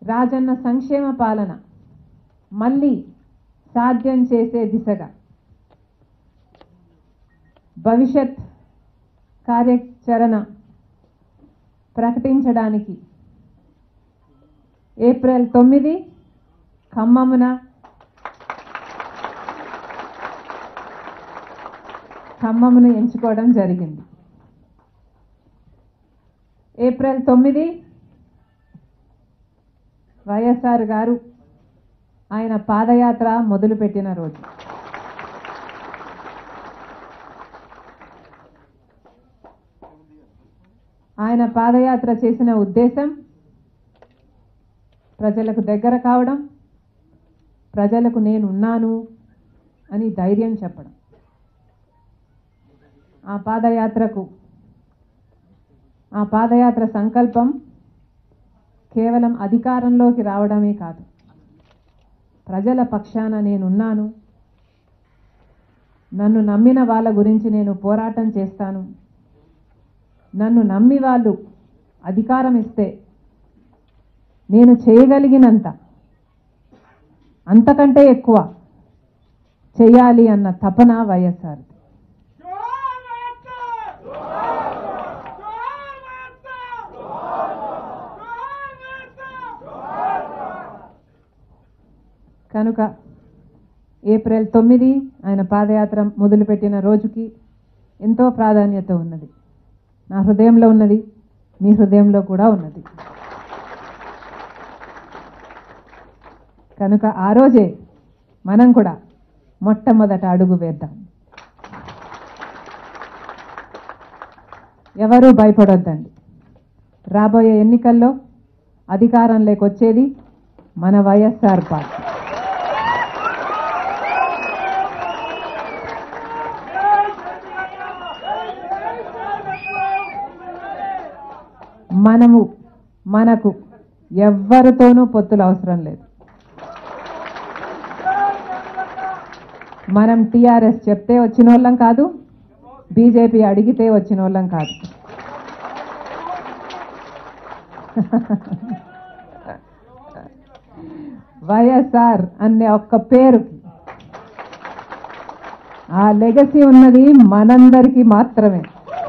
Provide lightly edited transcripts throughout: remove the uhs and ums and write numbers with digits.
రాజన్న సంక్షేమ పాలన మళ్ళీ సాధ్యం చేసే దిశగా భవిష్యత్ కార్యాచరణ ప్రకటించడానికి ఏప్రిల్ 9 ఖమ్మమును ఎంచుకోవడం జరిగింది. ఏప్రిల్ 9 వైఎస్ఆర్ గారు ఆయన పాదయాత్ర మొదలుపెట్టిన రోజు. ఆయన పాదయాత్ర చేసిన ఉద్దేశం ప్రజలకు దగ్గర కావడం, ప్రజలకు నేనున్నాను అని ధైర్యం చెప్పడం. ఆ పాదయాత్ర సంకల్పం కేవలం అధికారంలోకి రావడమే కాదు, ప్రజల పక్షాన నేనున్నాను, నన్ను నమ్మిన వాళ్ళ గురించి నేను పోరాటం చేస్తాను, నన్ను నమ్మి వాళ్ళు అధికారం ఇస్తే నేను చేయగలిగినంత అంతకంటే ఎక్కువ చేయాలి అన్న తపన వైఎస్ఆర్. కనుక ఏప్రిల్ 9 ఆయన పాదయాత్ర మొదలుపెట్టిన రోజుకి ఎంతో ప్రాధాన్యత ఉన్నది. నా హృదయంలో ఉన్నది, మీ హృదయంలో కూడా ఉన్నది. కనుక ఆ రోజే మనం కూడా మొట్టమొదట అడుగు వేద్దాం. ఎవరూ భయపడొద్దండి. రాబోయే ఎన్నికల్లో అధికారంలోకి వచ్చేది మన వైఎస్ఆర్ పార్టీ. మనకు ఎవ్వరితోనూ పొత్తులు అవసరం లేదు. మనం టీఆర్ఎస్ చెప్తే వచ్చిన వాళ్ళం కాదు, బీజేపీ అడిగితే వచ్చిన వాళ్ళం కాదు. వైఎస్ఆర్ అనే ఒక్క పేరుకి ఆ లెగసీ ఉన్నది మనందరికీ మాత్రమే,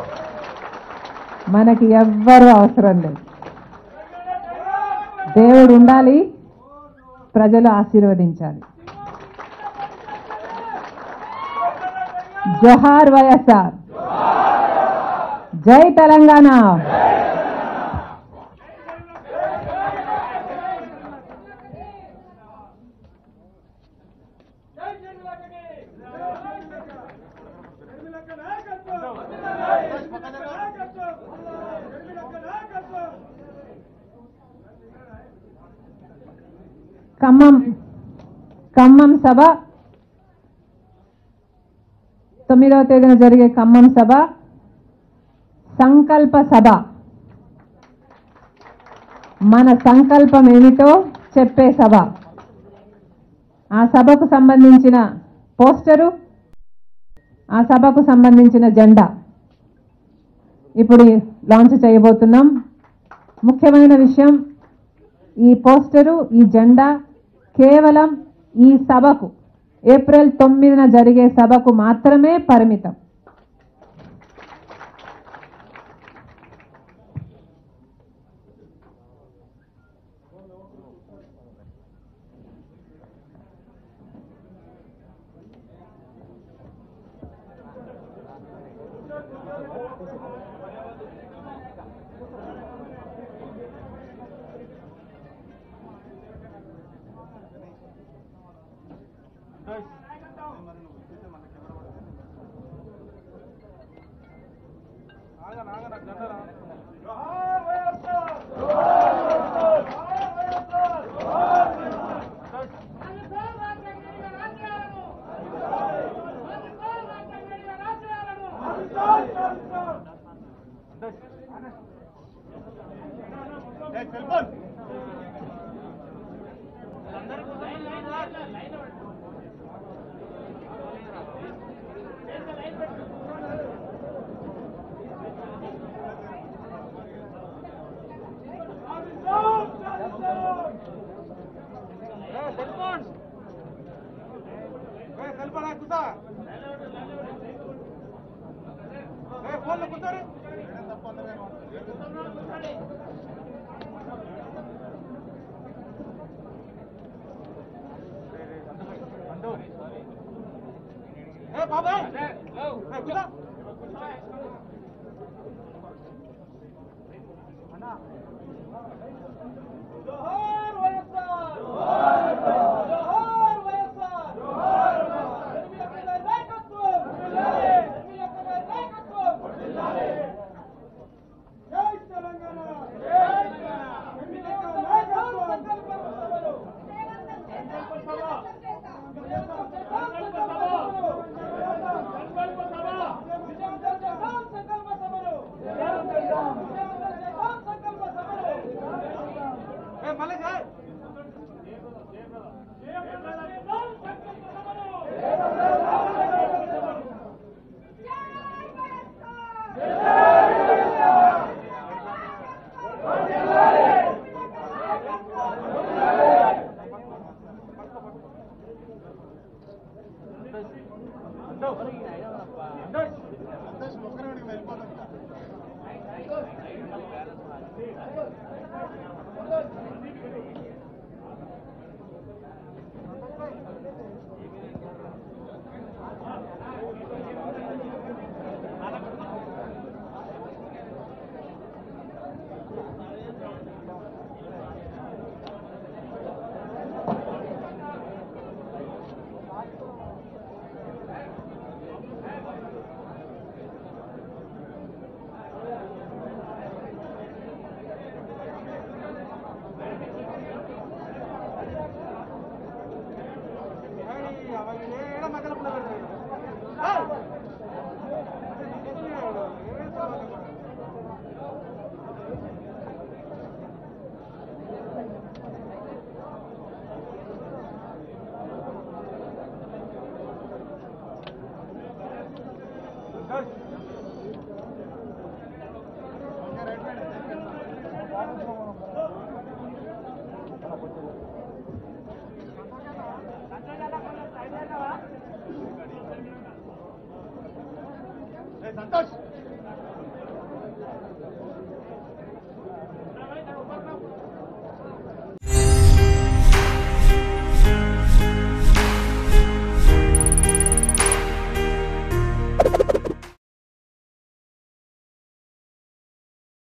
మనకి ఎవ్వరూ అవసరం లేదు. దేవుడు ఉండాలి, ప్రజలు ఆశీర్వదించాలి. జోహార్ వైఎస్ఆర్, జై తెలంగాణ. ఖమ్మం సభ 9వ తేదీన జరిగే ఖమ్మం సభ సంకల్ప సభ. మన సంకల్పం ఏమిటో చెప్పే సభ. ఆ సభకు సంబంధించిన పోస్టరు, ఆ సభకు సంబంధించిన జెండా ఇప్పుడు లాంచ్ చేయబోతున్నాం. ముఖ్యమైన విషయం, ఈ పోస్టరు, ఈ జెండా కేవలం ఈ సభకు ఏప్రిల్ 9న జరిగే సభకు మాత్రమే పరిమితం. संतोष